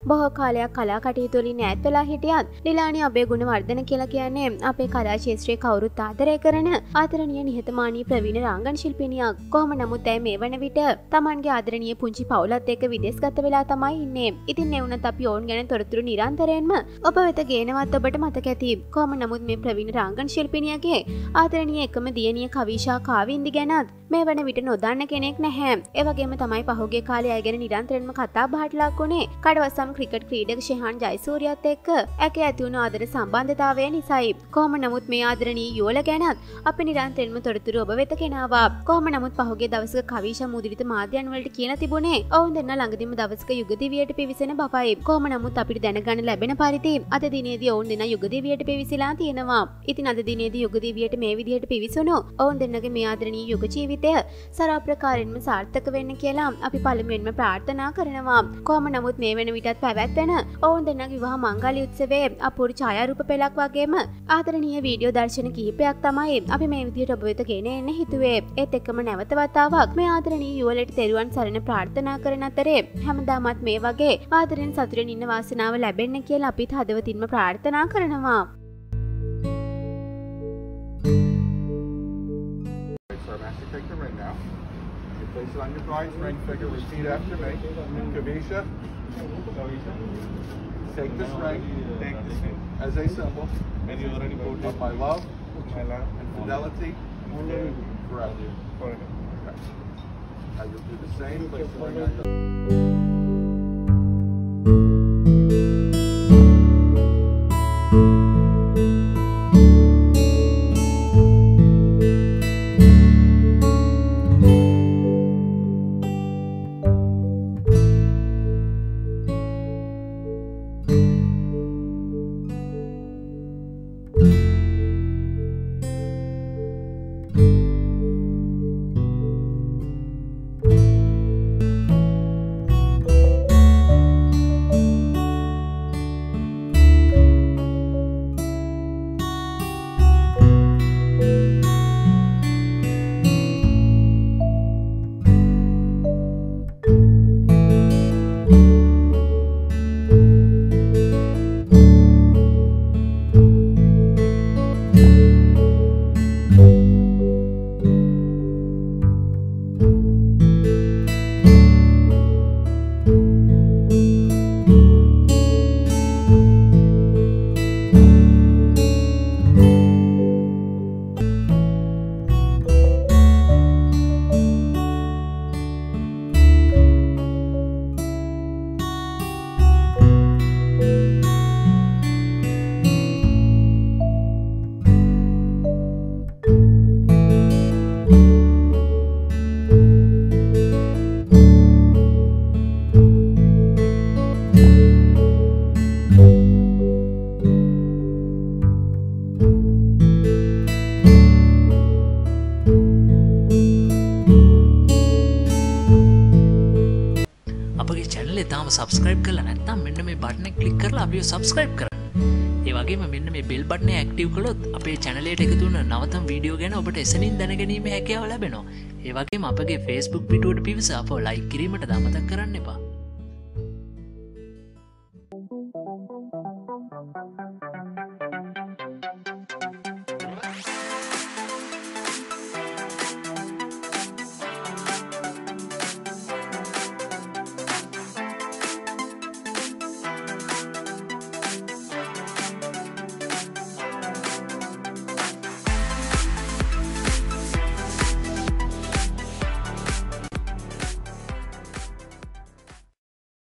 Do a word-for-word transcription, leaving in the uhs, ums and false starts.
බොහෝ කාලයක් කලා කටයුතු වලින් ඈත් වෙලා හිටියත් ඩිලානි අබේගුණවර්ධන කියලා කියන්නේ අපේ කලා ක්ෂේත්‍රයේ කවුරුත් ආදරය කරන ආදරණීය නිහතමානී ප්‍රවීණ රංගන ශිල්පිනියක්. කොහොම නමුත් ඇය මේ වන විට Tamanගේ ආදරණීය පුංචි පවුලත් එක්ක විදේශගත වෙලා තමයි ඉන්නේ. ඉතින් ඒ වුණත් අපි ඔවුන් ගැන තොරතුරු නිරන්තරයෙන්ම ඔබ වෙත ගේනවත් ඔබට මතක ඇති. කොහොම නමුත් මේ ප්‍රවීණ රංගන ශිල්පිනියගේ ආදරණීය එකම දියණිය කවිෂා කාවින්දි ගැනත් මේ වන විට නොදන්න කෙනෙක් නැහැ. ඒ වගේම තමයි පහුගිය කාලේ අය ගැන නිරන්තරයෙන්ම කතා බහට ලක් වුණේ කඩවසම් ක්‍රිකට් ක්‍රීඩක ශෙහාන් ජයසූරියත් එක්ක ඇගේ ඇති වුණු ආදර සම්බන්ධතාවය නිසායි. කොහොම නමුත් මේ ආදරණීය යුවළ ගැනත් අපි නිරන්තරයෙන්ම තොරතුරු ඔබ වෙත ගෙනාවා. කොහොම නමුත් පහුගිය දවසක කවිෂා මුද්‍රිත මාධ්‍යයන් වලට කියලා තිබුණේ ඔවුන් දෙන්නා ළඟදීම දවසක යුගදිවියට පිවිසෙන බවයි. කොහොම නමුත් අපිට දැනගන්න ලැබෙන පරිදි අද දිනේදී ඔවුන් දෙන්නා යුගදිවියට පිවිසලා තියෙනවා. ඉතින් අද දිනේදී යුගදිවියට මේ විදිහට පිවිසුණු ඔවුන් දෙන්නගේ මේ ආදරණීය යුග ජීවිතය සරාප්‍රකාරයෙන්ම සාර්ථක වෙන්න කියලා අපි පළමුවෙන්ම ප්‍රාර්ථනා කරනවා. කොහොම නමුත් මේ වෙන විටත් පැවැත්වෙන ඔවුන් දෙන්නගේ විවාහ මංගල්‍ය උත්සවයේ අපූර්ව ඡායාරූප පෙළක් වගේම ආදරණීය වීඩියෝ දර්ශන කිහිපයක් තමයි අපි මේ විදිහට ඔබ වෙත ගෙන එන්න හිතුවේ. ඒත් එක්කම නැවත වතාවක් මේ ආදරණීය යුවළට තෙරුවන් සරණ ප්‍රාර්ථනා කරන අතරේ හැමදාමත් මේ වගේ ආදරෙන් සතුටින් ඉන්න වාසනාව ලැබෙන්න කියලා අපිත් හදවතින්ම ප්‍රාර්ථනා කරනවා. Place it on your bride's ring finger. Repeat after me. Kavisha, take this ring. Take this ring as a symbol and you already put of my love, my love and fidelity forever. Forever. Okay. Now you'll do the same. Place the ring on your. subscribe කරලා නැත්නම් මෙන්න මේ button එක click කරලා අපිව subscribe කරන්න. ඒ වගේම මෙන්න මේ bell button එක active කළොත් අපේ channel එකට එකතු වෙන නවතම වීඩියෝ ගැන ඔබට එසනින් දැනගැනීමේ හැකියාව ලැබෙනවා. ඒ වගේම අපගේ Facebook පිටුවට පිවිස අපව like කිරීමට අමතක කරන්න එපා.